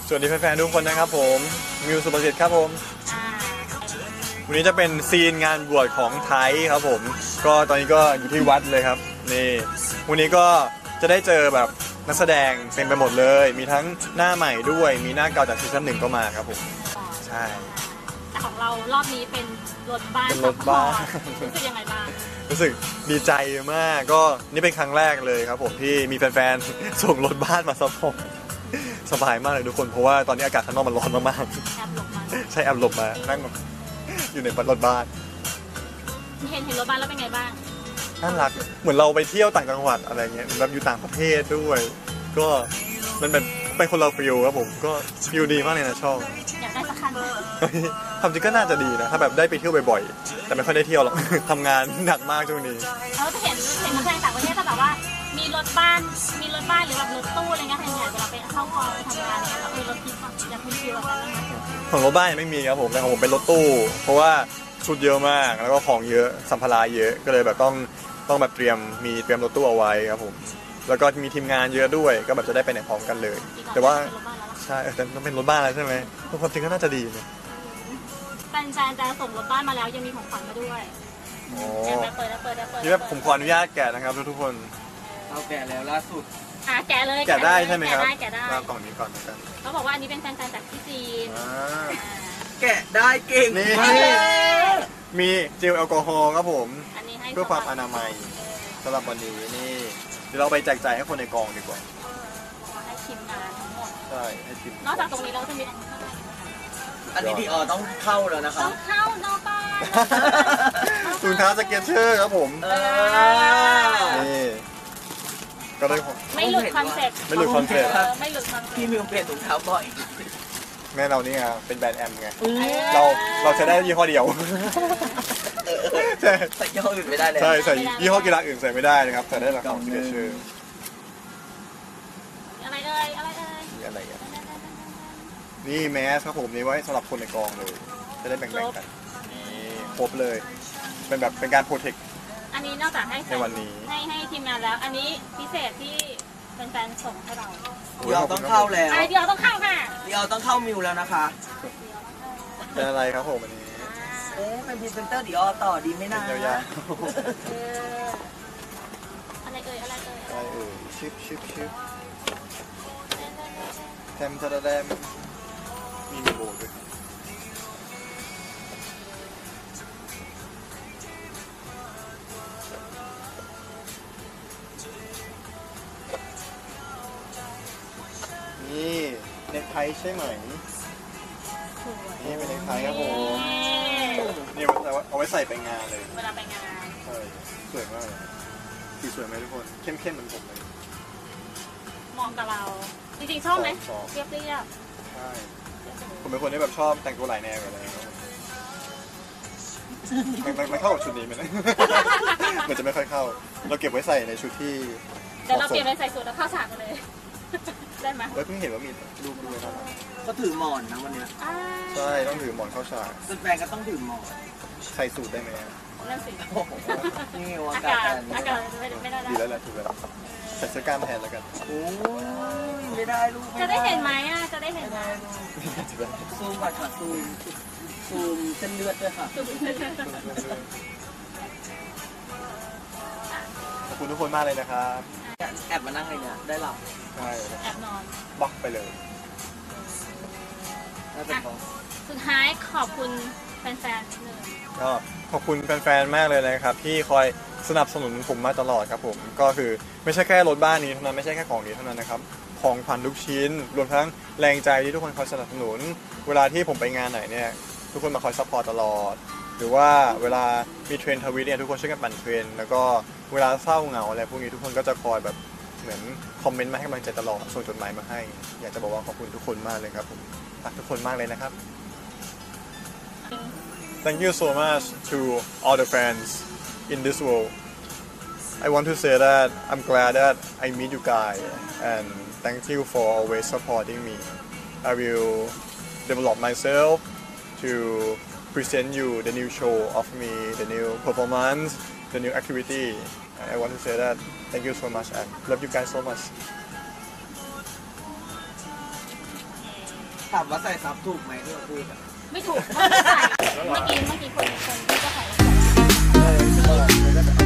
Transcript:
สวัสดีแฟนๆทุกคนนะครับผมมิวสุประสิทธิ์ครับผมวันนี้จะเป็นซีนงานบวชของไทยครับผมก็ตอนนี้ก็อยู่ที่วัดเลยครับนี่วันนี้ก็จะได้เจอแบบนักแสดงเต็มไปหมดเลยมีทั้งหน้าใหม่ด้วยมีหน้าเก่าจากซีซั่น 1ก็มาครับผมใช่แต่ของเรารอบนี้เป็นรถบ้านรู้สึกยังไงบ้างรู้สึกดีใจมากก็นี่เป็นครั้งแรกเลยครับผมที่มีแฟนๆส่งรถบ้านมาซัพพอร์ตสบายมากเลยทุกคนเพราะว่าตอนนี้อากาศข้างนอกมันร้อนมากๆใช่แอบหลบมานั่งอยู่ในรถบ้านเห็นรถบ้านแล้วเป็นไงบ้างน่ารักเหมือนเราไปเที่ยวต่างจังหวัดอะไรเงี้ยแบบอยู่ต่างประเทศด้วยก็มันเป็นคนเราฟิลครับผมก็ฟิลดีมากเลยนะชอบอยากได้สักคันความจริงก็น่าจะดีนะถ้าแบบได้ไปเที่ยวบ่อยๆแต่ไม่ค่อยได้เที่ยวหรอกทำงานหนักมากช่วงนี้เราจะเห็นนักแสดงต่างประเทศถ้าแบบว่ามีรถบ้านหรือแบบรถตู้อะไรเงี้ยใครอยากเวลาไปเข้ากองไปทำงานเนี่ยเรารถทิพย์อยากมีฟิลแบบนั้นนะคะของรถบ้านไม่มีครับผมแต่ของผมเป็นรถตู้เพราะว่าชุดเยอะมากแล้วก็ของเยอะสัมภาระเยอะก็เลยแบบต้องแบบเตรียยมรถตู้เอาไว้ครับผมแล้วก็มีทีมงานเยอะด้วยก็แบบจะได้ไปไหนพร้อมกันเลยแต่ว่าใช่แต่ต้องเป็นรถบ้านแล้วใช่ไหมความจริงก็น่าจะดีนะแฟนๆจะส่งรถบ้านมาแล้วยังมีของขวัญมาด้วยเปิดนี่แบบผมขออนุญาตแกะนะครับทุกคนเราแกะแล้วล่าสุดแกะเลยแกะได้ใช่ไหมครับแกะได้กล่องนี้ก่อนนะครับเขาบอกว่าอันนี้เป็นแฟนๆจากที่จีนแกะได้เก่งนี่มีเจลแอลกอฮอล์ครับผมเพื่อความอนามัยสำหรับวันนี้นี่เดี๋ยวเราไปแจกจ่ายให้คนในกองดีกว่าให้ทีมงานทั้งหมดใช่ให้ทีมนอกจากตรงนี้เราจะมีอันนี้พี่ต้องเข้าแล้วนะครับต้องเข้านอกบ้านถุงเท้าสเก็ตเชอร์ครับผมนี่ก็ได้ไม่หลุดคอนเซ็ปต์พี่มิวเปลี่ยนถุงเท้าบ่อยแม่เรานี่ไงเป็นแบรนด์แอมไงเราใช้ได้ยี่ห้อเดียวใส่ยี่ห้ออื่นไม่ได้เลยใช่ใส่ยี่ห้อกีฬาอื่นใส่ไม่ได้นะครับแต่ได้ราคาของสเก็ตเชอร์อะไรนี่แมสครับผมนี่ไว้สำหรับคนในกองเลยจะได้แบ่งๆกันนี่ครบเลยเป็นการโปรเทคอันนี้นอกจากให้ในวันนี้ให้ทีมงานแล้วอันนี้พิเศษที่แฟนๆส่งให้เราเดี๋ยวต้องเข้าแล้วเดี๋ยวต้องเข้าค่ะเดี๋ยวต้องเข้ามิวแล้วนะคะเป็นอะไรครับผมอันนี้เป็นพรีเซนเตอร์เดี๋ยวต่อดีไม่นานอะไรเอ่ยชิปแทมจะได้มีโบด้วยนี่เน็กไทใช่ไหมนี่เป็นเน็กไทครับผมนี่เอาไว้ใส่ไปงานเลยเวลาไปงานใช่สวยมากเลยสีสวยไหมทุกคนเข้มเหมือนผมเลยเหมาะกับเราจริงๆชอบไหมเรียบใช่ผมเป็นคนที่แบบชอบแต่งตัวหลายแนวอะไรไม่เข้ากับชุดนี้ไหมนะมันจะไม่ค่อยเข้าเราเก็บไว้ใส่ในชุดที่เดี๋ยวเราเปลี่ยนไปใส่สูทแล้วเข้าฉากกันเลยได้ไหมเพิ่งเห็นว่ามีรูปด้วยนะก็ถือหมอนนะวันนี้ใช่ต้องถือหมอนเข้าฉากแฟนก็ต้องถือหมอนใส่สูทได้ไหมนั่นสินี่อากาศไม่ได้ดีแล้วแหละถูกแล้วใส่เสื้อกล้ามแทนแล้วกันโอ้ยไม่ได้ลูกจะได้เห็นไหมจะได้เห็นไหมซูมก่อนค่ะซูมเส้นเลือดด้วยค่ะขอบคุณทุกคนมากเลยนะครับแอบมานั่งเลยเนี่ยได้หลับใช่แอบนอนบล็อกไปเลยสุดท้ายขอบคุณแฟนๆเลยก็ขอบคุณแฟนๆมากเลยนะครับที่คอยสนับสนุนผมมาตลอดครับผมก็คือไม่ใช่แค่รถบ้านนี้เท่านั้นไม่ใช่แค่ของนี้เท่านั้นนะครับของขวัญทุกชิ้นรวมทั้งแรงใจที่ทุกคนคอยสนับสนุนเวลาที่ผมไปงานไหนเนี่ยทุกคนมาคอยซัพพอร์ตตลอดหรือว่าเวลามีเทรนด์ทวิตเนี่ยทุกคนช่วยกันปั่นเทรนด์แล้วก็เวลาเศร้าเหงาอะไรพวกนี้ทุกคนก็จะคอยแบบเหมือนคอมเมนต์มาให้กำลังใจตลอดส่งจดหมายมาให้อยากจะบอกว่าขอบคุณทุกคนมากเลยครับผมรักทุกคนมากเลยนะครับ Thank you so much to all the fans in this world. I want to say that I'm glad that I meet you guys and thank you for always supporting me. I will develop myself to present you the new show of me, the new performance, the new activity. I want to say that thank you so much and love you guys so much. ามว่าใส่ซับถูกไหมที่เราพูดอะไม่ถูกไม่ใส่เมื่อกี้คนที่ก็ใส่แล้วบอกว่าบอกเลยก็